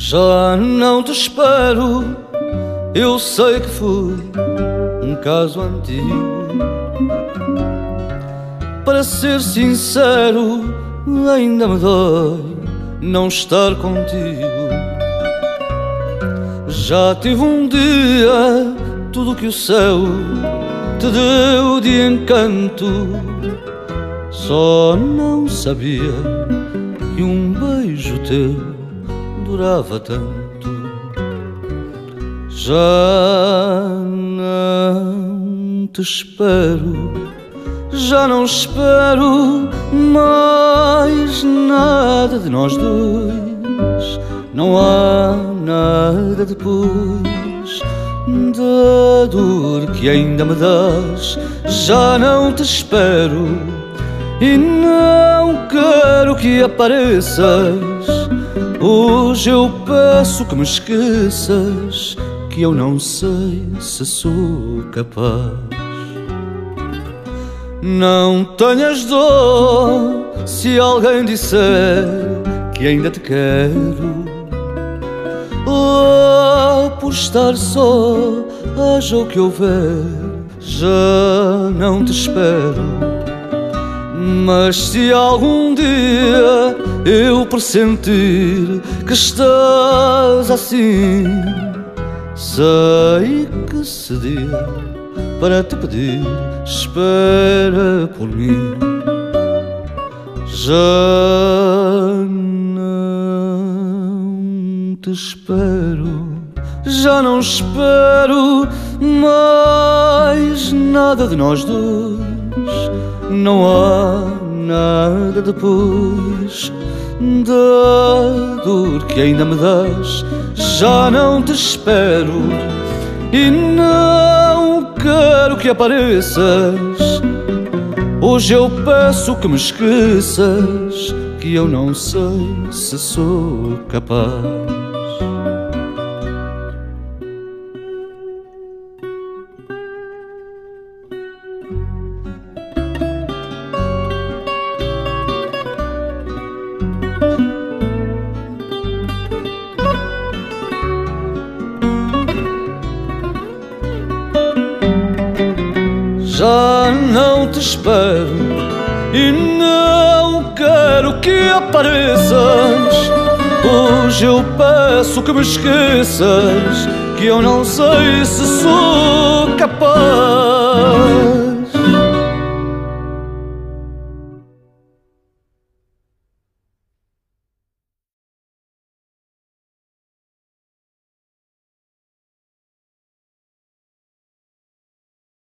Já não te espero, eu sei que foi um caso antigo. Para ser sincero, ainda me dói não estar contigo. Já tive um dia tudo que o céu te deu de encanto, só não sabia que um beijo teu durava tanto. Já não te espero, já não espero mais nada de nós dois. Não há nada depois da dor que ainda me dás. Já não te espero e não quero que apareças. Hoje eu peço que me esqueças, que eu não sei se sou capaz. Não tenhas dor se alguém disser que ainda te quero. Oh, por estar só, haja o que houver, já não te espero. Mas se algum dia eu pressentir que estás assim, sei que esse dia para te pedir espera por mim. Já não te espero, já não espero mais nada de nós dois. Não há nada depois da dor que ainda me dás. Já não te espero e não quero que apareças. Hoje eu peço que me esqueças, que eu não sei se sou capaz. Já não te espero e não quero que apareças. Hoje eu peço que me esqueças, que eu não sei se sou capaz.